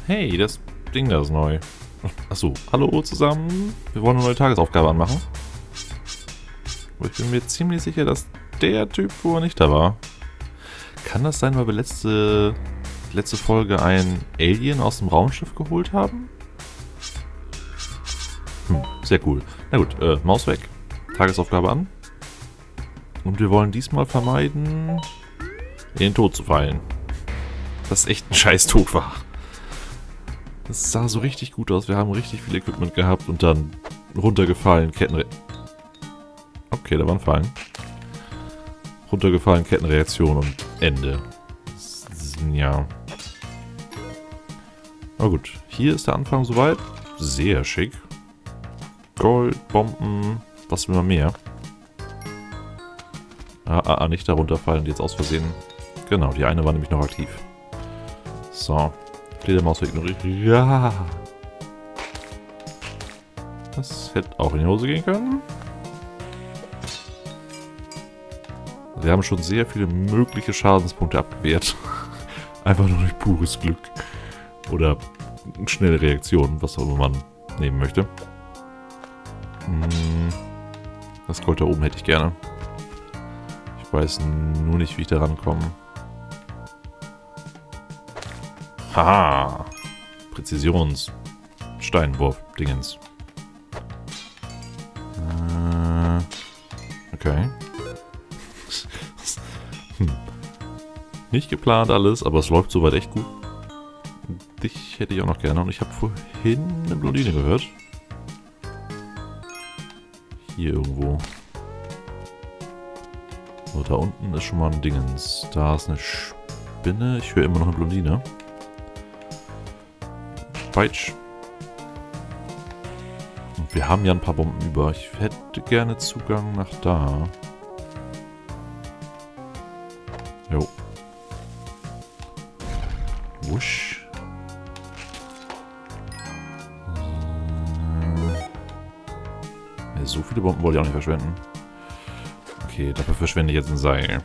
Hey, das Ding da ist neu. Achso, hallo zusammen. Wir wollen eine neue Tagesaufgabe anmachen. Aber ich bin mir ziemlich sicher, dass der Typ vorher nicht da war. Kann das sein, weil wir letzte Folge ein Alien aus dem Raumschiff geholt haben? Sehr cool. Na gut, Maus weg. Tagesaufgabe an. Und wir wollen diesmal vermeiden, in den Tod zu fallen. Das echt ein scheiß Tod war. Das sah so richtig gut aus. Wir haben richtig viel Equipment gehabt und dann runtergefallen, Okay, da war ein Fallen. Runtergefallen, Kettenreaktion und Ende. Ja. Aber gut, hier ist der Anfang soweit. Sehr schick. Gold, Bomben, was will man mehr? Nicht da runterfallen, die jetzt aus Versehen. Genau, die eine war nämlich noch aktiv. So. Fledermaus ignoriert. Ja. Das hätte auch in die Hose gehen können. Wir haben schon sehr viele mögliche Schadenspunkte abgewehrt. Einfach nur durch pures Glück. Oder schnelle Reaktion, was auch immer man nehmen möchte. Das Gold da oben hätte ich gerne. Ich weiß nur nicht, wie ich da rankomme. Haha! Präzisions-Steinwurf-Dingens. Okay. Nicht geplant alles, aber es läuft soweit echt gut. Dich hätte ich auch noch gerne. Und ich habe vorhin eine Blondine gehört. Hier irgendwo. So, da unten ist schon mal ein Dingens. Da ist eine Spinne. Ich höre immer noch eine Blondine. Peitsch. Und wir haben ja ein paar Bomben über. Ich hätte gerne Zugang nach da. Jo. Wusch. So viele Bomben wollte ich auch nicht verschwenden. Okay, dafür verschwende ich jetzt ein Seil.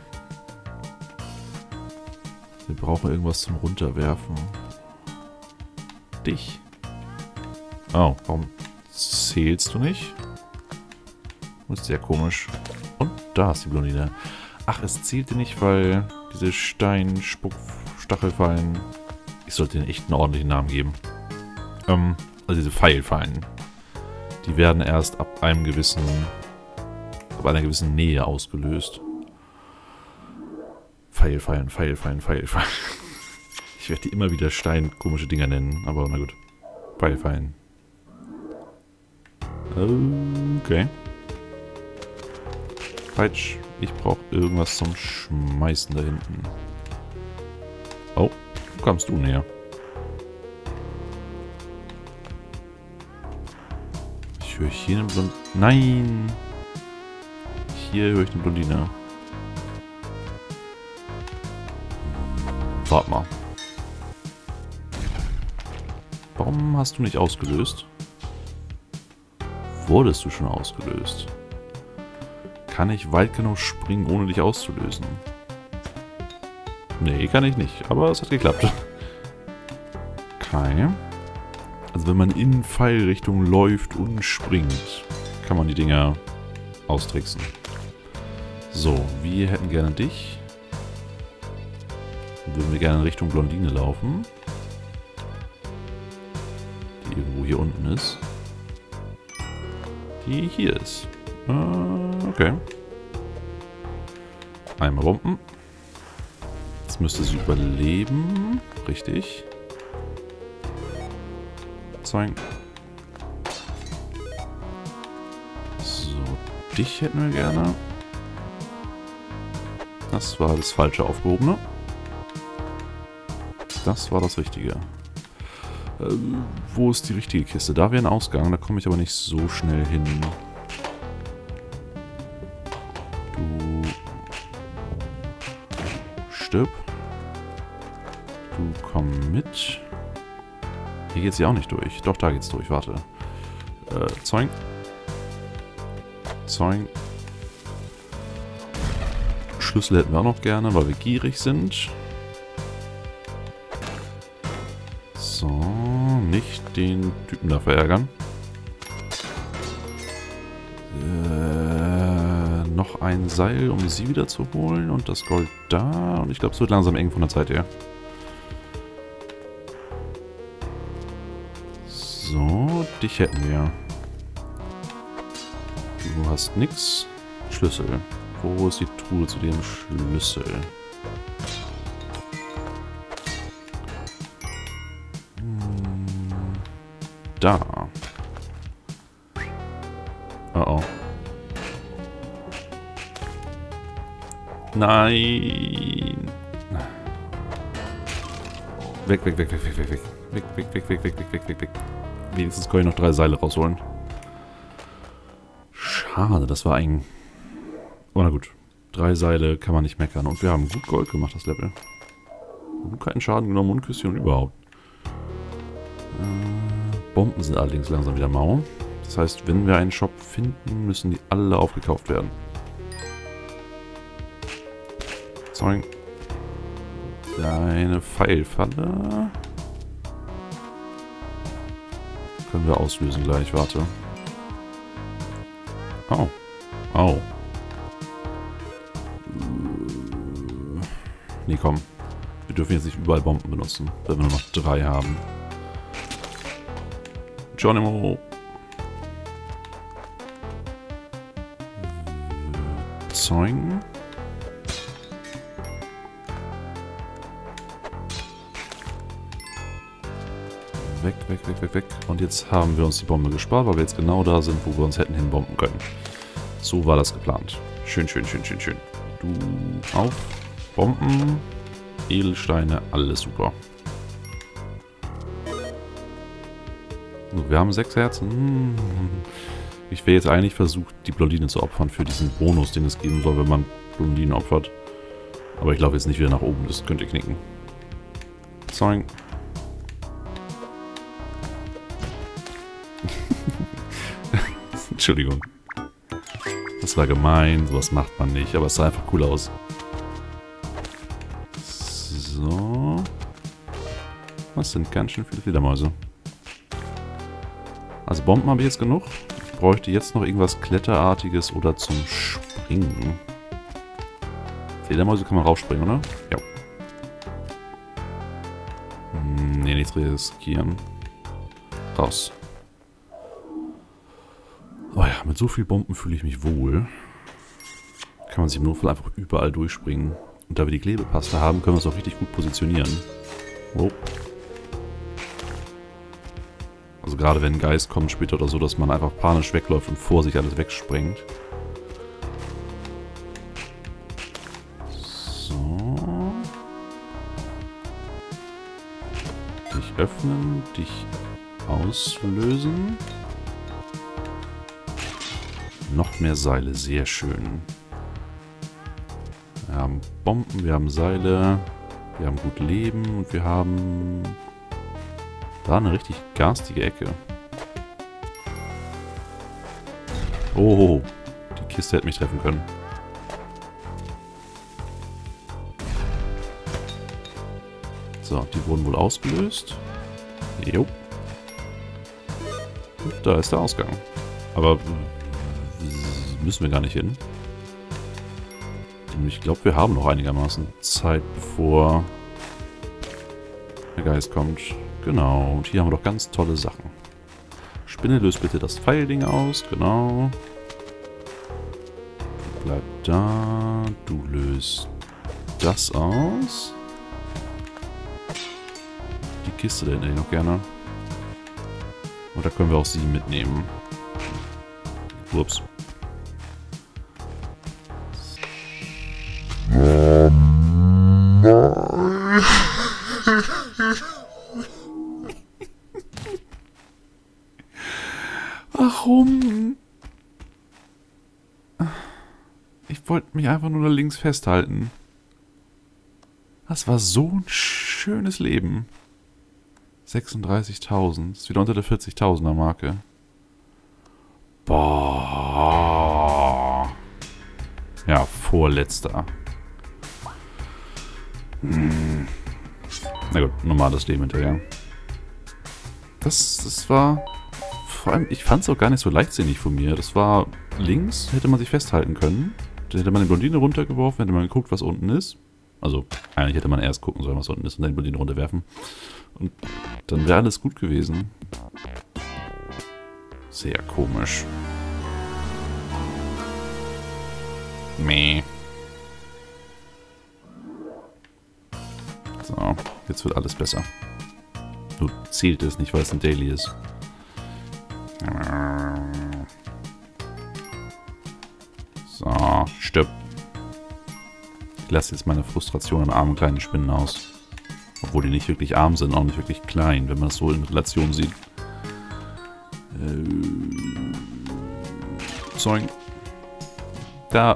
Wir brauchen irgendwas zum Runterwerfen. Dich. Oh, warum zählst du nicht? Das ist sehr komisch. Und da ist die Blondine. Ach, es zählte nicht, weil diese Steinstachelfallen... Ich sollte denen echt einen ordentlichen Namen geben. Also diese Pfeilfallen. Die werden erst ab einer gewissen Nähe ausgelöst. Pfeilfallen. Ich werde die immer wieder komische Dinger nennen, aber na gut. Pfeilfallen. Okay. Peitsch, ich brauche irgendwas zum Schmeißen da hinten. Oh, wo kommst du näher? Ich höre hier eine Blondine. Nein! Hier höre ich eine Blondine. Warte mal. Warum hast du nicht ausgelöst? Wurdest du schon ausgelöst? Kann ich weit genug springen, ohne dich auszulösen? Nee, kann ich nicht. Aber es hat geklappt. Okay. Also wenn man in Pfeilrichtung läuft und springt, kann man die Dinger austricksen. So, wir hätten gerne dich. Würden wir gerne in Richtung Blondine laufen. Die irgendwo hier unten ist. Die hier ist. Okay. Einmal Bomben. Jetzt müsste sie überleben. Richtig. Zeigen. So, dich hätten wir gerne. Das war das falsche Aufgehobene. Das war das Richtige. Wo ist die richtige Kiste? Da wäre ein Ausgang, da komme ich aber nicht so schnell hin. Du stirb. Du komm mit. Hier geht's ja auch nicht durch. Doch, da geht's durch. Warte. Zoing. Zoing. Schlüssel hätten wir auch noch gerne, weil wir gierig sind. So, nicht den Typen da verärgern. Noch ein Seil, um sie wieder zu holen. Und das Gold da. Und ich glaube, es wird langsam eng von der Zeit her. So, dich hätten wir. Du hast nix. Schlüssel. Wo ist die Truhe zu dem Schlüssel? Da. Oh oh. Nein. Weg, weg, weg, weg, weg, weg, weg. Weg, weg, weg, weg, weg, weg, weg, weg, weg. Wenigstens kann ich noch 3 Seile rausholen. Schade, das war ein... Oh, na gut. 3 Seile kann man nicht meckern. Und wir haben gut Gold gemacht, das Level. Und keinen Schaden genommen und Küsschen und überhaupt. Bomben sind allerdings langsam wieder mau. Das heißt, wenn wir einen Shop finden, müssen die alle aufgekauft werden. Sorry. Eine Pfeilfalle. Können wir auslösen gleich, warte. Oh. Oh. Nee, komm. Wir dürfen jetzt nicht überall Bomben benutzen, wenn wir nur noch 3 haben. Geronimo. Zeugen. Weg, weg, weg, weg, weg. Und jetzt haben wir uns die Bombe gespart, weil wir jetzt genau da sind, wo wir uns hätten hinbomben können. So war das geplant. Schön, schön, schön, schön, schön. Du auf. Bomben. Edelsteine, alles super. So, wir haben 6 Herzen. Ich wäre jetzt eigentlich versucht, die Blondine zu opfern für diesen Bonus, den es geben soll, wenn man Blondinen opfert. Aber ich laufe jetzt nicht wieder nach oben, das könnte knicken. Zoing. Entschuldigung. Das war gemein, sowas macht man nicht, aber es sah einfach cool aus. So. Das sind ganz schön viele Fledermäuse. Also Bomben habe ich jetzt genug. Ich bräuchte jetzt noch irgendwas Kletterartiges oder zum Springen. Fledermäuse kann man raufspringen, oder? Ja. Nee, nichts riskieren. Raus. Oh ja, mit so viel Bomben fühle ich mich wohl. Kann man sich im Notfall einfach überall durchspringen. Und da wir die Klebepaste haben, können wir es auch richtig gut positionieren. Oh. Also gerade wenn ein Geist kommt später oder so, dass man einfach panisch wegläuft und vor sich alles wegsprengt. So. Dich öffnen, dich auslösen. Noch mehr Seile, sehr schön. Wir haben Bomben, wir haben Seile, wir haben gut Leben und wir haben da eine richtig garstige Ecke. Oh, die Kiste hätte mich treffen können. So, die wurden wohl ausgelöst. Jo. Und da ist der Ausgang. Aber müssen wir gar nicht hin. Ich glaube, wir haben noch einigermaßen Zeit, bevor der Geist kommt. Genau, und hier haben wir doch ganz tolle Sachen. Spinne, löst bitte das Pfeilding aus. Genau. Bleib da. Du löst das aus. Die Kiste da hätte ich noch gerne. Und da können wir auch sie mitnehmen. Ups. Warum? Ich wollte mich einfach nur da links festhalten. Das war so ein schönes Leben. 36.000. Ist wieder unter der 40.000er Marke. Boah. Ja, vorletzter. Na gut, normales Leben hinterher. Das war... Vor allem, ich fand es auch gar nicht so leichtsinnig von mir. Das war links, hätte man sich festhalten können. Dann hätte man die Blondine runtergeworfen, hätte man geguckt, was unten ist. Also, eigentlich hätte man erst gucken sollen, was unten ist und dann die Blondine runterwerfen. Und dann wäre alles gut gewesen. Sehr komisch. Meh. So, jetzt wird alles besser. Nur zählt es nicht, weil es ein Daily ist. So, stirb. Ich lasse jetzt meine Frustration an armen kleinen Spinnen aus. Obwohl die nicht wirklich arm sind, auch nicht wirklich klein, wenn man es so in Relation sieht. Sorry. Da.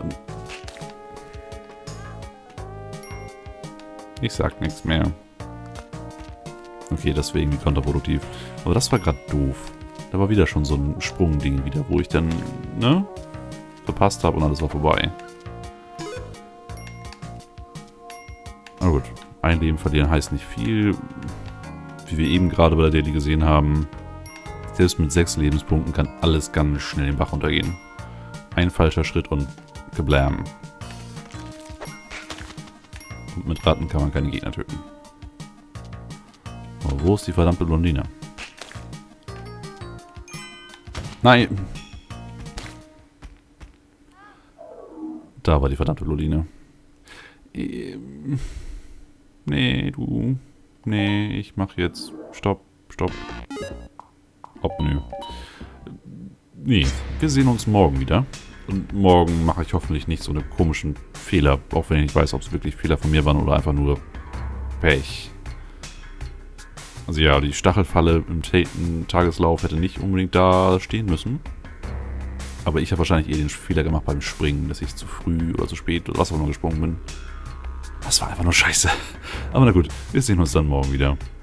Ich sag nichts mehr. Okay, das war irgendwie kontraproduktiv. Aber das war gerade doof. Da war wieder schon so ein Sprungding wieder, wo ich dann, ne, verpasst habe und alles war vorbei. Aber gut, ein Leben verlieren heißt nicht viel. Wie wir eben gerade bei der Daily gesehen haben, selbst mit 6 Lebenspunkten kann alles ganz schnell den Bach runtergehen. Ein falscher Schritt und geblam. Und mit Ratten kann man keine Gegner töten. Aber wo ist die verdammte Blondine? Nein! Da war die verdammte Blondine. Nee, du. Nee, ich mach jetzt. Stopp, stopp. Ob, nö. Nee, wir sehen uns morgen wieder. Und morgen mache ich hoffentlich nicht so eine komischen Fehler. Auch wenn ich nicht weiß, ob es wirklich Fehler von mir waren oder einfach nur Pech. Also ja, die Stachelfalle im Tageslauf hätte nicht unbedingt da stehen müssen. Aber ich habe wahrscheinlich eher den Fehler gemacht beim Springen, dass ich zu früh oder zu spät oder was auch immer gesprungen bin. Das war einfach nur scheiße. Aber na gut, wir sehen uns dann morgen wieder.